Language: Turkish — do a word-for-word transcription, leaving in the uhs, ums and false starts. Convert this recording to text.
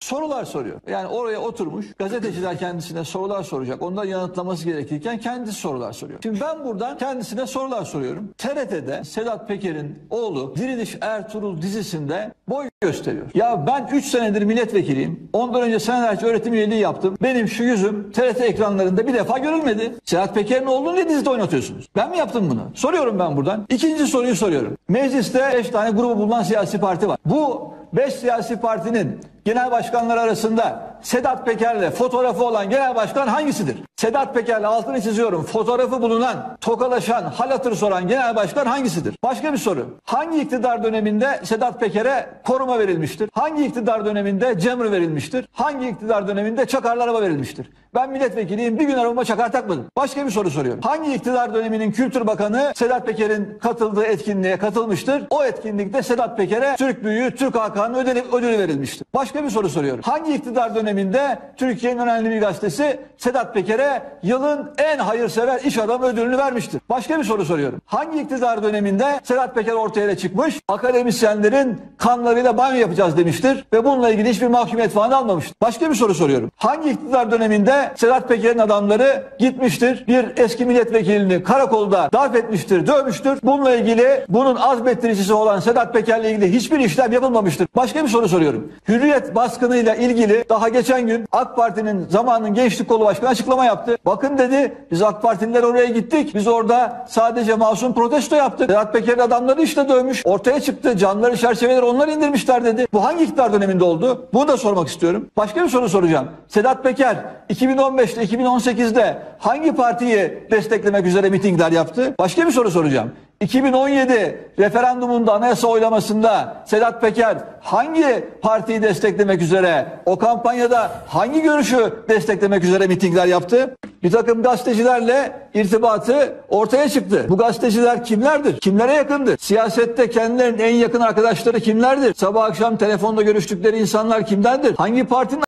sorular soruyor. Yani oraya oturmuş gazeteciler kendisine sorular soracak. Ondan yanıtlaması gerekirken kendisi sorular soruyor. Şimdi ben buradan kendisine sorular soruyorum. T R T'de Sedat Peker'in oğlu Diriliş Ertuğrul dizisinde boy gösteriyor. Ya ben üç senedir milletvekiliyim. Ondan önce senelerce öğretim üyeliği yaptım. Benim şu yüzüm T R T ekranlarında bir defa görülmedi. Sedat Peker'in oğlunu ne dizide oynatıyorsunuz? Ben mi yaptım bunu? Soruyorum ben buradan. İkinci soruyu soruyorum. Mecliste beş tane grubu bulunan siyasi parti var. Bu beş siyasi partinin genel başkanları arasında Sedat Peker'le fotoğrafı olan genel başkan hangisidir? Sedat Peker'le altını çiziyorum. Fotoğrafı bulunan, tokalaşan, hal hatır soran genel başkan hangisidir? Başka bir soru. Hangi iktidar döneminde Sedat Peker'e koruma verilmiştir? Hangi iktidar döneminde cemr verilmiştir? Hangi iktidar döneminde çakarlı araba verilmiştir? Ben milletvekiliyim, bir gün arabama çakar takmadım. Başka bir soru soruyorum. Hangi iktidar döneminin Kültür Bakanı Sedat Peker'in katıldığı etkinliğe katılmıştır? O etkinlikte Sedat Peker'e Türk Büyüğü, Türk Hakan'ın ödülü, ödülü verilmiştir. Başka bir soru soruyorum. Hangi iktidar döneminde Türkiye'nin önemli bir gazetesi Sedat Peker'e yılın en hayırsever iş adamı ödülünü vermiştir? Başka bir soru soruyorum. Hangi iktidar döneminde Sedat Peker ortaya çıkmış, akademisyenlerin kanlarıyla banyo yapacağız demiştir ve bununla ilgili hiçbir mahkumiyet falan almamıştır? Başka bir soru soruyorum. Hangi iktidar döneminde Sedat Peker'in adamları gitmiştir, bir eski milletvekilini karakolda darp etmiştir, dövmüştür? Bununla ilgili bunun azmettiricisi olan Sedat Peker'le ilgili hiçbir işlem yapılmamıştır. Başka bir soru soruyorum. Hürriyet baskınıyla ilgili daha geçen gün AK Parti'nin zamanının Gençlik Kolu Başkanı açıklama yaptı. Bakın dedi, biz AK Partililer oraya gittik. Biz orada sadece masum protesto yaptık. Sedat Peker'in adamları işte dövmüş. Ortaya çıktı. Canları çerçeveleri onlar indirmişler dedi. Bu hangi iktidar döneminde oldu? Bunu da sormak istiyorum. Başka bir soru soracağım. Sedat Peker iki bin on beşte iki bin on sekizde hangi partiyi desteklemek üzere mitingler yaptı? Başka bir soru soracağım. iki bin on yedi referandumunda, anayasa oylamasında Sedat Peker hangi partiyi desteklemek üzere, o kampanyada hangi görüşü desteklemek üzere mitingler yaptı? Bir takım gazetecilerle irtibatı ortaya çıktı. Bu gazeteciler kimlerdir? Kimlere yakındır? Siyasette kendilerinin en yakın arkadaşları kimlerdir? Sabah akşam telefonda görüştükleri insanlar kimlerdir? Hangi partinin